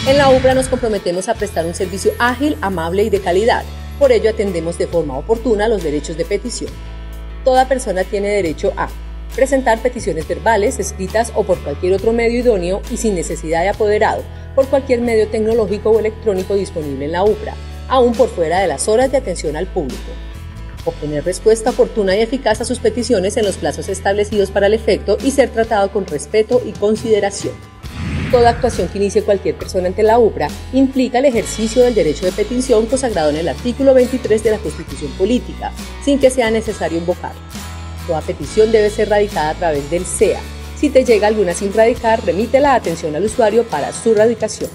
En la UPRA nos comprometemos a prestar un servicio ágil, amable y de calidad. Por ello atendemos de forma oportuna los derechos de petición. Toda persona tiene derecho a presentar peticiones verbales, escritas o por cualquier otro medio idóneo y sin necesidad de apoderado, por cualquier medio tecnológico o electrónico disponible en la UPRA, aún por fuera de las horas de atención al público. Obtener respuesta oportuna y eficaz a sus peticiones en los plazos establecidos para el efecto y ser tratado con respeto y consideración. Toda actuación que inicie cualquier persona ante la UPRA implica el ejercicio del derecho de petición consagrado en el artículo 23 de la Constitución Política, sin que sea necesario invocarlo. Toda petición debe ser radicada a través del SEA. Si te llega alguna sin radicar, remítela a atención al usuario para su radicación.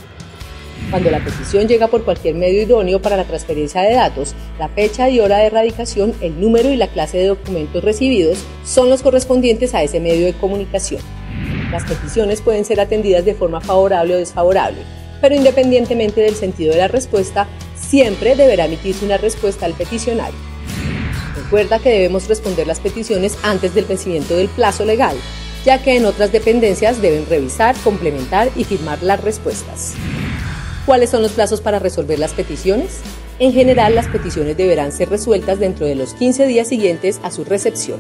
Cuando la petición llega por cualquier medio idóneo para la transferencia de datos, la fecha y hora de radicación, el número y la clase de documentos recibidos son los correspondientes a ese medio de comunicación. Las peticiones pueden ser atendidas de forma favorable o desfavorable, pero independientemente del sentido de la respuesta, siempre deberá emitirse una respuesta al peticionario. Recuerda que debemos responder las peticiones antes del vencimiento del plazo legal, ya que en otras dependencias deben revisar, complementar y firmar las respuestas. ¿Cuáles son los plazos para resolver las peticiones? En general, las peticiones deberán ser resueltas dentro de los 15 días siguientes a su recepción.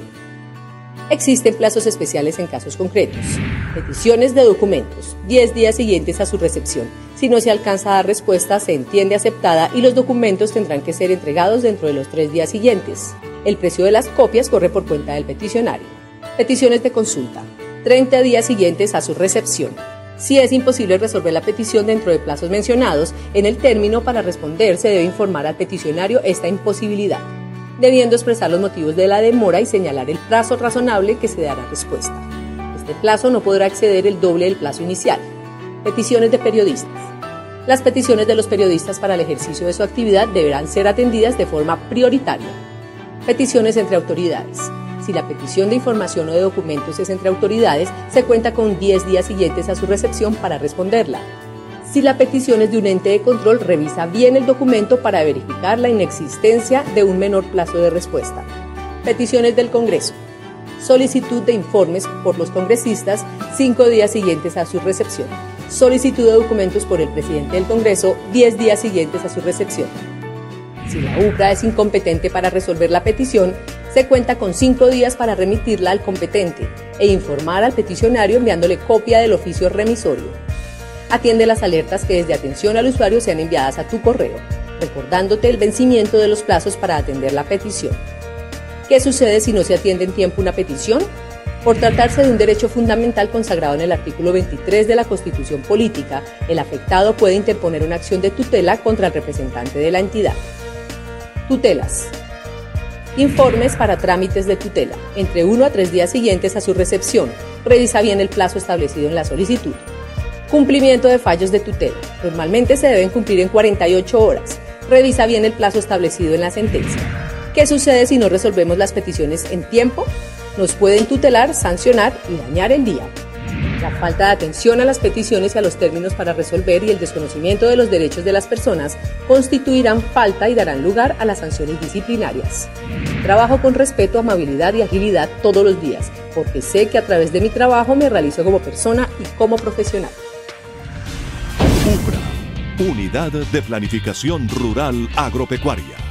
Existen plazos especiales en casos concretos. Peticiones de documentos, 10 días siguientes a su recepción. Si no se alcanza a dar respuesta, se entiende aceptada y los documentos tendrán que ser entregados dentro de los 3 días siguientes. El precio de las copias corre por cuenta del peticionario. Peticiones de consulta, 30 días siguientes a su recepción. Si es imposible resolver la petición dentro de plazos mencionados, en el término para responder se debe informar al peticionario esta imposibilidad, debiendo expresar los motivos de la demora y señalar el plazo razonable que se dará respuesta. Este plazo no podrá exceder el doble del plazo inicial. Peticiones de periodistas. Las peticiones de los periodistas para el ejercicio de su actividad deberán ser atendidas de forma prioritaria. Peticiones entre autoridades. Si la petición de información o de documentos es entre autoridades, se cuenta con 10 días siguientes a su recepción para responderla. Si la petición es de un ente de control, revisa bien el documento para verificar la inexistencia de un menor plazo de respuesta. Peticiones del Congreso. Solicitud de informes por los congresistas, 5 días siguientes a su recepción. Solicitud de documentos por el presidente del Congreso, 10 días siguientes a su recepción. Si la UPRA es incompetente para resolver la petición, se cuenta con 5 días para remitirla al competente e informar al peticionario enviándole copia del oficio remisorio. Atiende las alertas que desde atención al usuario sean enviadas a tu correo, recordándote el vencimiento de los plazos para atender la petición. ¿Qué sucede si no se atiende en tiempo una petición? Por tratarse de un derecho fundamental consagrado en el artículo 23 de la Constitución Política, el afectado puede interponer una acción de tutela contra el representante de la entidad. Tutelas. Informes para trámites de tutela, entre 1 a 3 días siguientes a su recepción. Revisa bien el plazo establecido en la solicitud. Cumplimiento de fallos de tutela. Normalmente se deben cumplir en 48 horas. Revisa bien el plazo establecido en la sentencia. ¿Qué sucede si no resolvemos las peticiones en tiempo? Nos pueden tutelar, sancionar y dañar el día. La falta de atención a las peticiones y a los términos para resolver y el desconocimiento de los derechos de las personas constituirán falta y darán lugar a las sanciones disciplinarias. Trabajo con respeto, amabilidad y agilidad todos los días, porque sé que a través de mi trabajo me realizo como persona y como profesional. UPRA, Unidad de Planificación Rural Agropecuaria.